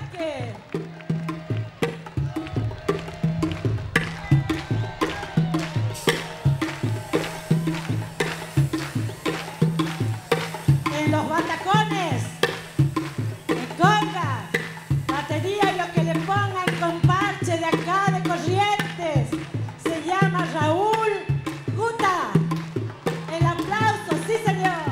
arranque. En los batacones, en congas, batería y lo que le pongan con parche de acá de Corrientes, se llama Raúl Guta. El aplauso, sí señor.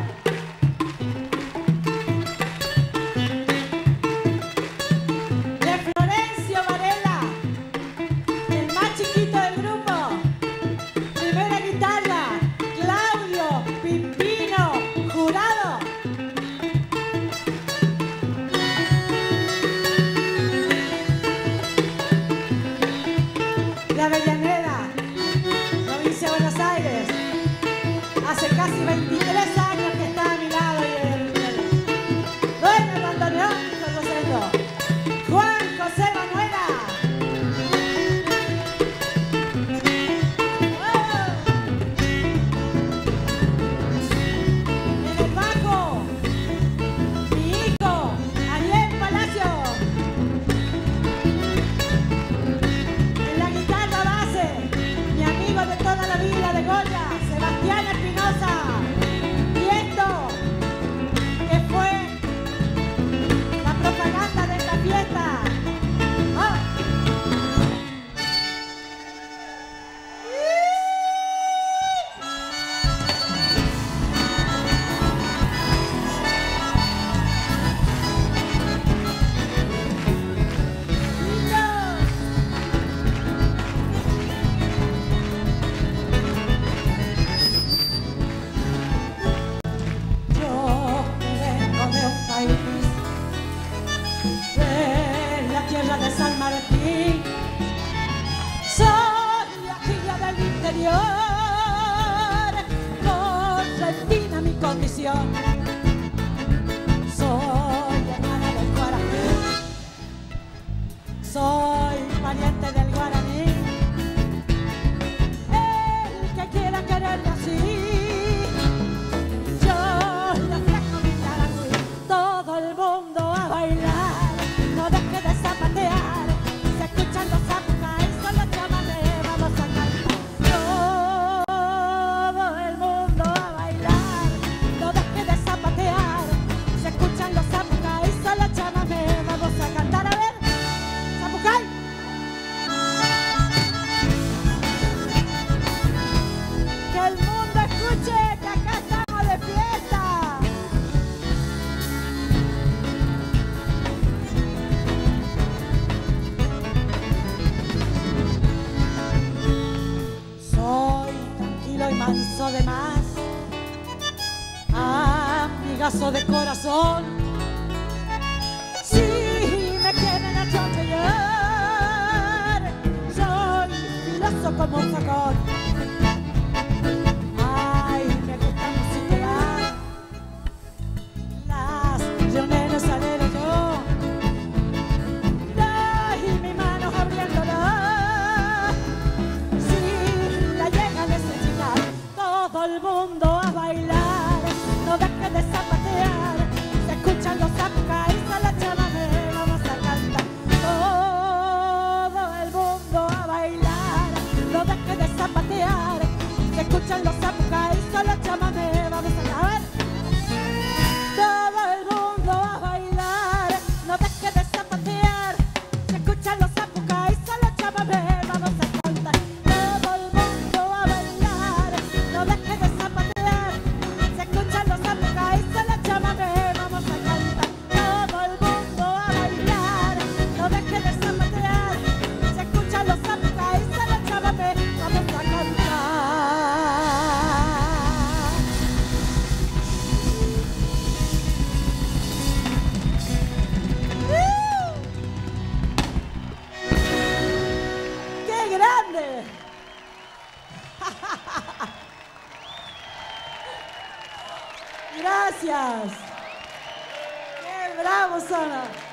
De Florencio Varela, el más chiquito del grupo. Primera guitarra, Claudio Pimpino Jurado. De Avellaneda, provincia de Buenos Aires. Hace casi 23 años que está a mi lado y bueno, el bandoneón, Juan José Manuela. En el bajo, mi hijo, Ariel Palacio. En la guitarra base, mi amigo de toda la vida de Goya, Sebastián Espinosa. Y esto, que fue la propaganda de esta fiesta. ¡Oh! Yo vengo de un país, de la tierra de San Martín. Soy la hija del interior, correntina mi condición. Soy hermana del guaraní, soy pariente del guaraní. El que quiera quererme así, todo el mundo a bailar, no deje de zapatear, se escuchan los zapucay, solo llámame, vamos a cantar. Todo el mundo a bailar, no deje de zapatear, se escuchan los zapucay, solo llámame, vamos a cantar. A ver, zapucay. Que el mundo escuche que acá estamos de fiesta. Soy tranquilo y manso de más, amigazo de corazón. Si me quieren atropellar, soy filoso como un facón. Ay, me gusta musiquear las reuniones salero yo. Ay, mi mano abriéndola. Si la llega a necesitar, todo el mundo a bailar, no deje de zapatear, se escuchan los zapucay, solo llámame, vamos a cantar. Todo el mundo a bailar, no deje de zapatear, se escuchan los zapucay, solo llámame, vamos a cantar. Todo el mundo a bailar, no deje de zapatear, se escuchan los zapucay, solo llámame, vamos a cantar. Todo el mundo a bailar, no deje de zapatear, se escuchan los zapucay, solo llámame, vamos a cantar. Todo el mundo a bailar, no deje de zapatear, se escuchan los zapucay, solo llámame, vamos a cantar. ¡Qué grande! Gracias. ¡Qué bravo, Zona!